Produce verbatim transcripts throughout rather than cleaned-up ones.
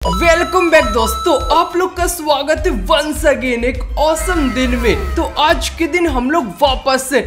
Welcome back दोस्तों, आप लोग का स्वागत है वंस अगेन एक ऑसम दिन में। तो आज के दिन हम लोग वापस से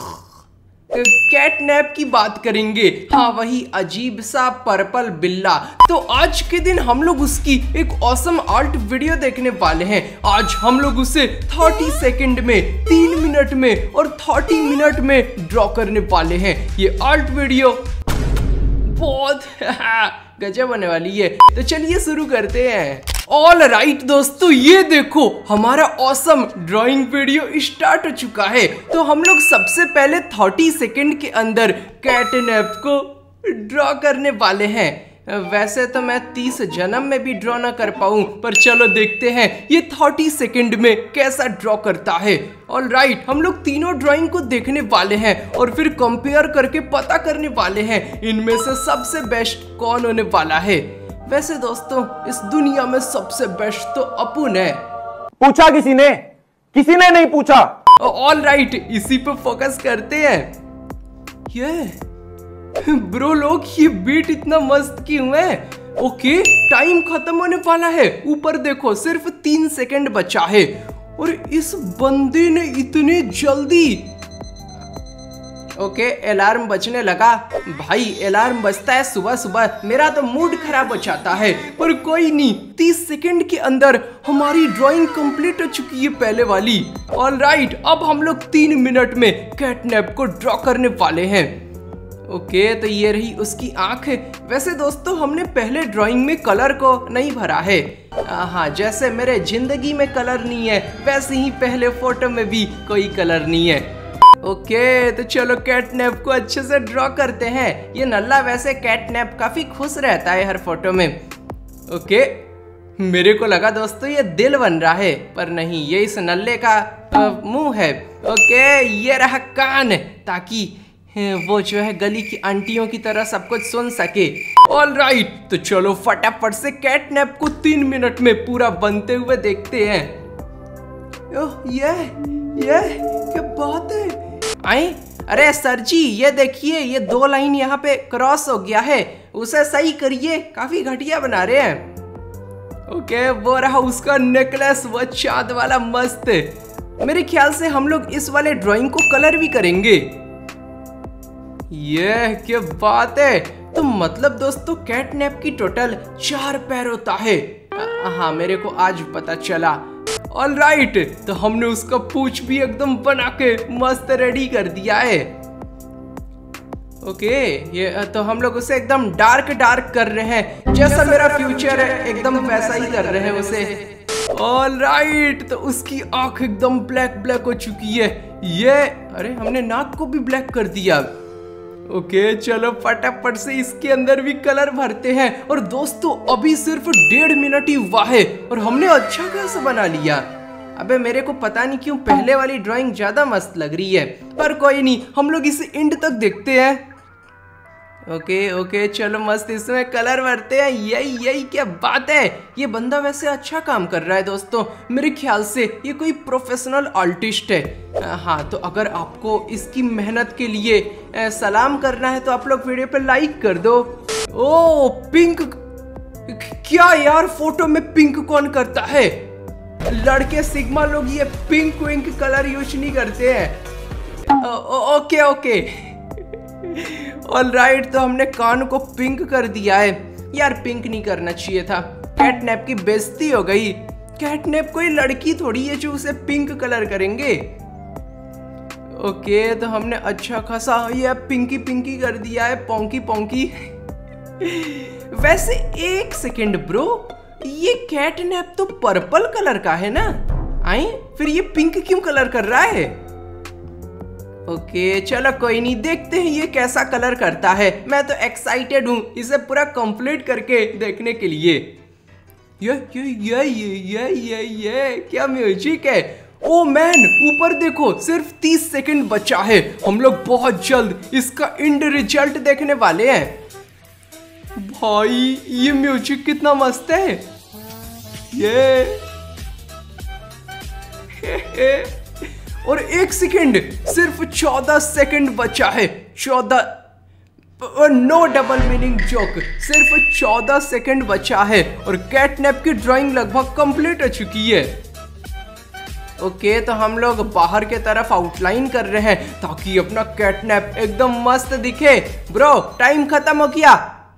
कैटनैप की बात करेंगे। हाँ, वही अजीब सा पर्पल बिल्ला। तो आज के दिन हम लोग उसकी एक ऑसम आर्ट वीडियो देखने वाले हैं। आज हम लोग उसे तीस सेकंड में, तीन मिनट में और तीस मिनट में ड्रॉ करने वाले हैं। ये आर्ट वीडियो बहुत गजब होने वाली है। तो चलिए शुरू करते हैं। ऑल राइट दोस्तों, ये देखो हमारा ऑसम ड्राइंग वीडियो स्टार्ट हो चुका है। तो हम लोग सबसे पहले तीस सेकंड के अंदर कैटनैप को ड्रॉ करने वाले हैं। वैसे तो मैं तीस जन्म में भी ड्रॉ ना कर पाऊं, पर चलो देखते हैं ये तीस सेकंड में कैसा ड्रॉ करता है। ऑल राइट, हम लोग तीनों ड्राइंग को देखने वाले हैं और फिर कंपेयर करके पता करने वाले हैं इनमें से सबसे बेस्ट कौन होने वाला है। वैसे दोस्तों, इस दुनिया में सबसे बेस्ट तो अपुन है। पूछा किसी ने? किसी ने नहीं पूछा। ऑल राइट, इसी पे फोकस करते हैं। ये ब्रो लोग, ये बीट इतना मस्त क्यों है? ओके, टाइम खत्म होने वाला है। ऊपर देखो, सिर्फ तीन सेकंड बचा है और इस बंदे ने इतने जल्दी। ओके, अलार्म बजने लगा। भाई, अलार्म बजता है सुबह सुबह, मेरा तो मूड खराब हो जाता है। पर कोई नहीं, तीस सेकंड के अंदर हमारी ड्राइंग कंप्लीट हो चुकी है पहले वाली। ऑल राइट, अब हम लोग तीन मिनट में कैटनैप को ड्रॉ करने वाले हैं। ओके, तो ये रही उसकी आंख। वैसे दोस्तों, हमने पहले ड्राइंग में कलर को नहीं भरा है। हाँ, जैसे मेरे जिंदगी में कलर नहीं है, वैसे ही पहले फोटो में भी कोई कलर नहीं है। ओके, तो चलो कैटनैप को अच्छे से ड्रॉ करते हैं। ये नल्ला वैसे कैटनैप काफी खुश रहता है हर फोटो में। ओके, मेरे को लगा दोस्तों ये दिल बन रहा है, पर नहीं, ये इस नल्ले का मुंह है। ओके, ये रहा कान, ताकि वो जो है गली की आंटियों की तरह सब कुछ सुन सके। ऑल राइट, तो चलो फटाफट से कैटनैप को तीन मिनट में पूरा बनते हुए देखते हैं। ओह, ये ये क्या बात है? आए, अरे सर जी, ये देखिए, ये दो लाइन यहाँ पे क्रॉस हो गया है, उसे सही करिए, काफी घटिया बना रहे हैं। ओके, वो रहा उसका नेकलेस, वो चांद वाला मस्त। मेरे ख्याल से हम लोग इस वाले ड्राइंग को कलर भी करेंगे। ये क्या बात है? तो मतलब दोस्तों, कैटनैप की टोटल चार पैर होता है। हाँ, मेरे को आज पता चला। ऑल राइट, तो हमने उसका पूंछ भी एकदम बना के मस्त रेडी कर दिया है। ओके, ये तो हम लोग उसे एकदम डार्क डार्क कर रहे हैं, जैसा मेरा फ्यूचर है एकदम वैसा ही कर रहे हैं उसे। ऑल राइट, तो उसकी आंख एकदम ब्लैक ब्लैक हो चुकी है। ये, अरे हमने नाक को भी ब्लैक कर दिया। ओके, चलो फटाफट से इसके अंदर भी कलर भरते हैं। और दोस्तों, अभी सिर्फ डेढ़ मिनट ही हुआ है और हमने अच्छा खासा बना लिया। अबे, मेरे को पता नहीं क्यों पहले वाली ड्राइंग ज्यादा मस्त लग रही है, पर कोई नहीं, हम लोग इसे एंड तक देखते हैं। ओके ओके, चलो मस्त इसमें कलर भरते हैं। यही यही क्या बात है? ये बंदा वैसे अच्छा काम कर रहा है दोस्तों, मेरे ख्याल से ये कोई प्रोफेशनल आर्टिस्ट है। हाँ, तो अगर आपको इसकी मेहनत के लिए सलाम करना है तो आप लोग वीडियो पे लाइक कर दो। ओ, पिंक, क्या यार, फोटो में पिंक कौन करता है? लड़के सिग्मा लोग ये पिंक विंक कलर यूज नहीं करते हैं। Oh, oh, okay okay, all right, तो हमने कान को पिंक कर दिया है। यार, पिंक नहीं करना चाहिए था, कैटनैप की बेइज्जती हो गई। कैटनैप कोई लड़की थोड़ी है जो उसे पिंक कलर करेंगे। ओके, तो हमने अच्छा खासा ये पिंकी पिंकी कर दिया है, पोंकी पोंकी। वैसे एक सेकेंड ब्रो, ये कैटनैप तो पर्पल कलर का है ना? आई, फिर ये पिंक क्यों कलर कर रहा है? ओके, चलो कोई नहीं, देखते हैं ये कैसा कलर करता है। मैं तो एक्साइटेड हूँ इसे पूरा कंप्लीट करके देखने के लिए। ये ये ये ये ये ये ये क्या म्यूजिक है? ओ मैन, ऊपर देखो, सिर्फ तीस सेकंड बचा है। हम लोग बहुत जल्द इसका एंड रिजल्ट देखने वाले हैं। भाई, ये म्यूजिक कितना मस्त है। ये और एक सेकंड, सिर्फ चौदह सेकंड बचा है। चौदह नो डबल मीनिंग जोक। सिर्फ चौदह सेकंड बचा है और कैटनैप की ड्राइंग लगभग कंप्लीट हो चुकी है। ओके तो हम लोग बाहर के तरफ आउटलाइन कर रहे हैं ताकि अपना कैटनैप एकदम मस्त दिखे। ब्रो टाइम खत्म हो गया।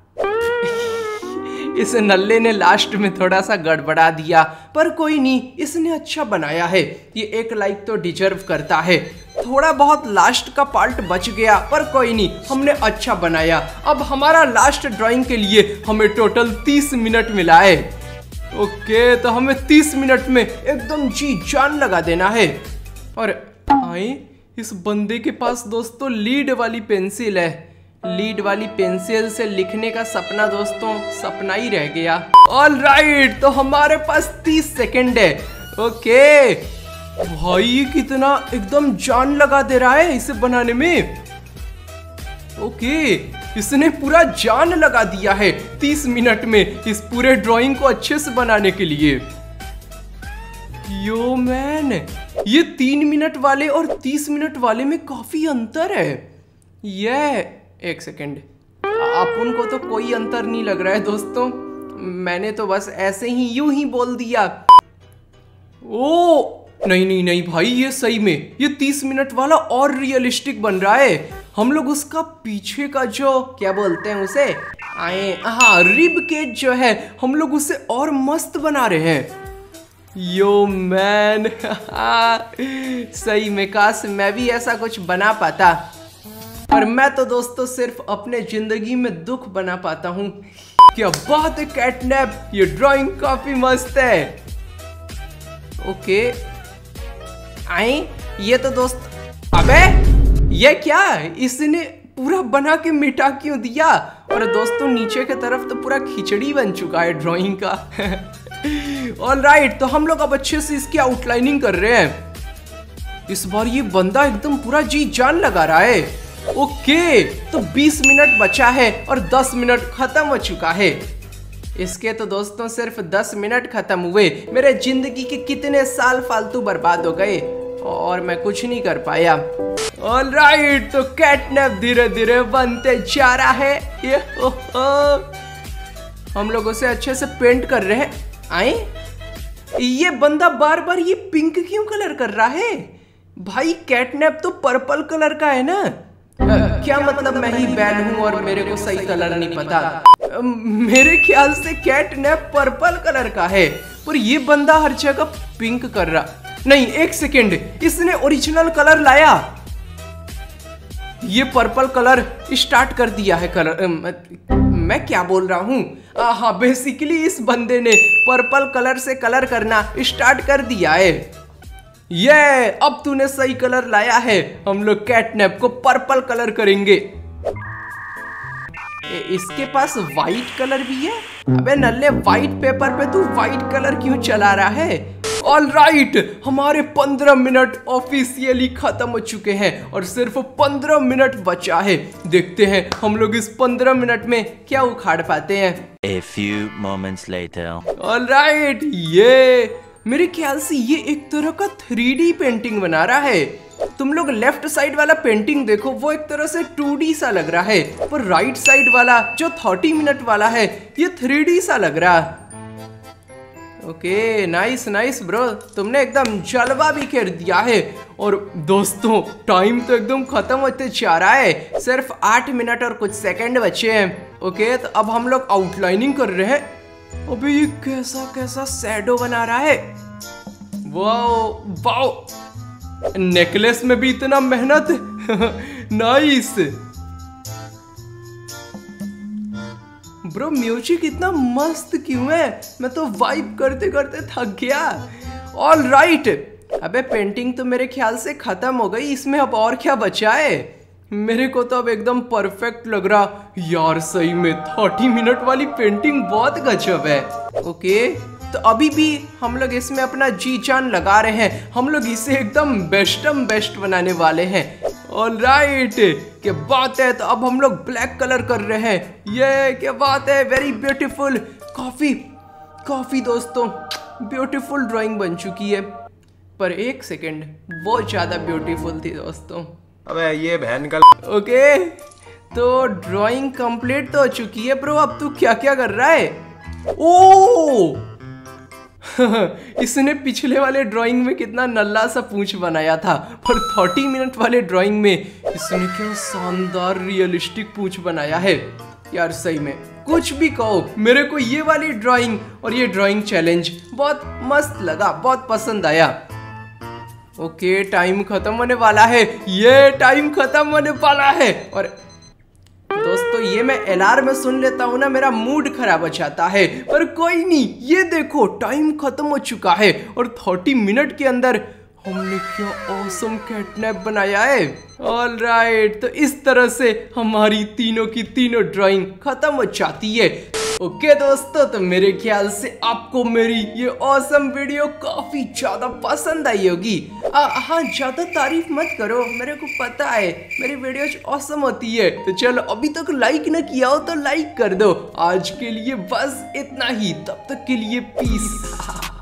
इस नल्ले ने लास्ट में थोड़ा सा गड़बड़ा दिया, पर कोई नहीं, इसने अच्छा बनाया है। ये एक लाइक तो डिजर्व करता है। थोड़ा बहुत लास्ट का पार्ट बच गया, पर कोई नहीं, हमने अच्छा बनाया। अब हमारा लास्ट ड्राइंग के लिए हमें टोटल तीस मिनट मिला है। ओके तो हमें तीस मिनट में एकदम जी जान लगा देना है। और आए इस बंदे के पास दोस्तों लीड वाली पेंसिल है। लीड वाली पेंसिल से लिखने का सपना दोस्तों सपना ही रह गया। ऑल राइट तो हमारे पास तीस सेकंड है। ओके भाई कितना एकदम जान लगा दे रहा है इसे बनाने में। ओके इसने पूरा जान लगा दिया है तीस मिनट में इस पूरे ड्राइंग को अच्छे से बनाने के लिए। यो मैन, ये तीन मिनट वाले और तीस मिनट वाले में काफी अंतर है। ये एक सेकेंड, अपन को तो कोई अंतर नहीं लग रहा है दोस्तों। मैंने तो बस ऐसे ही यूं ही बोल दिया। ओ नहीं नहीं नहीं भाई, ये सही में ये तीस मिनट वाला और रियलिस्टिक बन रहा है। हम लोग उसका पीछे का जो क्या बोलते हैं उसे, आए हाँ रिब केज जो है, हम लोग उसे और मस्त बना रहे हैं। यो मैन सही में काश मैं भी ऐसा कुछ बना पाता। पर मैं तो दोस्तों सिर्फ अपने जिंदगी में दुख बना पाता हूँ। क्या बात है कैटनैप, ये ड्राइंग काफी मस्त है। ओके आए ये तो दोस्त, अबे ये क्या, इसने पूरा बना के मिटा क्यों दिया। और दोस्तों नीचे की तरफ तो पूरा खिचड़ी बन चुका है ड्राइंग का। ऑल राइट तो हम लोग अब अच्छे से इसकी आउटलाइनिंग कर रहे हैं। इस बार ये बंदा एकदम पूरा जी जान लगा रहा है। ओके तो बीस मिनट बचा है और दस मिनट खत्म हो चुका है। इसके तो दोस्तों सिर्फ दस मिनट खत्म हुए, मेरे जिंदगी के कितने साल फालतू बर्बाद हो गए और मैं कुछ नहीं कर पाया। ऑल राइट तो कैटनैप धीरे धीरे बनते जा रहा है। ये ओ, ओ, हम लोग उसे अच्छे से पेंट कर रहे हैं। आए ये बंदा बार बार ये पिंक क्यों कलर कर रहा है भाई। कैटनैप तो पर्पल कलर का है ना। आ, क्या मतलब मैं ही बैड हूँ और मेरे को सही कलर नहीं पता। आ, मेरे ख्याल से कैटनैप पर्पल कलर का है, पर ये बंदा हर जगह पिंक कर रहा। नहीं एक सेकेंड, इसने ओरिजिनल कलर लाया। ये पर्पल कलर स्टार्ट कर दिया है कलर। मैं क्या बोल रहा हूँ, हाँ बेसिकली इस बंदे ने पर्पल कलर से कलर करना स्टार्ट कर दिया है। ये अब तूने सही कलर लाया है, हम लोग कैटनैप को पर्पल कलर करेंगे। ए, इसके पास वाइट कलर भी है। अबे नल्ले वाइट पेपर पे तू वाइट कलर क्यों चला रहा है। ऑल राइट हमारे पंद्रह मिनट ऑफिशियली खत्म हो चुके हैं और सिर्फ पंद्रह मिनट बचा है। देखते हैं हम लोग इस पंद्रह मिनट में क्या उखाड़ पाते हैं। A few moments later. All right ये मेरे ख्याल से ये एक तरह का थ्री डी पेंटिंग बना रहा है। तुम लोग लेफ्ट साइड वाला पेंटिंग देखो, वो एक तरह से टू डी सा लग रहा है, पर राइट साइड वाला जो तीस मिनट वाला है ये थ्री डी सा लग रहा। ओके नाइस नाइस ब्रो, तुमने एकदम जलवा भी कर दिया है। और दोस्तों टाइम तो एकदम खत्म होते जा रहा है, सिर्फ आठ मिनट और कुछ सेकंड बचे हैं। ओके तो अब हम लोग आउटलाइनिंग कर रहे हैं। अबे ये कैसा कैसा शैडो बना रहा है। वाओ वाओ, नेकलेस में भी इतना मेहनत। नाइस ब्रो, म्यूजिक इतना मस्त क्यों है, मैं तो वाइब करते करते थक गया। ऑल राइट अबे पेंटिंग तो मेरे ख्याल से खत्म हो गई, इसमें अब और क्या बचा है। मेरे को तो अब एकदम परफेक्ट लग रहा यार। सही में तीस मिनट वाली पेंटिंग बहुत गजब है। ओके तो अभी भी हम लोग इसमें अपना जी जान लगा रहे हैं। हम लोग इसे एकदम बेस्टम बेस्ट बनाने वाले हैं। ऑल राइट क्या बात है। तो अब हम लोग ब्लैक कलर कर रहे हैं। ये क्या बात है, वेरी ब्यूटीफुल। काफी काफी दोस्तों ब्यूटीफुल ड्राइंग बन चुकी है, पर एक सेकेंड वो ज्यादा ब्यूटीफुल थी दोस्तों। अबे ये बहन का। ओके तो ड्राइंग कंप्लीट तो हो चुकी है ब्रो। अब तू क्या क्या कर रहा है? ओ इसने पिछले वाले ड्राइंग में कितना नल्ला सा पूंछ बनाया था, पर तीस मिनट वाले ड्राइंग में इसने क्या शानदार रियलिस्टिक पूंछ बनाया है यार। सही में कुछ भी कहो, मेरे को ये वाली ड्राइंग और ये ड्राइंग चैलेंज बहुत मस्त लगा, बहुत पसंद आया। ओके टाइम खत्म होने वाला है, ये टाइम खत्म होने वाला है। और दोस्तों ये मैं अलार्म में सुन लेता हूँ ना, मेरा मूड खराब हो जाता है, पर कोई नहीं। ये देखो टाइम खत्म हो चुका है और तीस मिनट के अंदर हमने क्या ऑसम कैटनैप बनाया है। ऑल राइट, तो इस तरह से हमारी तीनों की तीनों ड्राइंग खत्म हो जाती है। ओके दोस्तों, तो मेरे ख्याल से आपको मेरी ये ऑसम वीडियो काफी ज्यादा पसंद आई होगी। हाँ, ज्यादा तारीफ मत करो, मेरे को पता है मेरी वीडियोज ऑसम होती है। तो चलो, अभी तक लाइक न किया हो तो लाइक कर दो। आज के लिए बस इतना ही, तब तक के लिए पीस।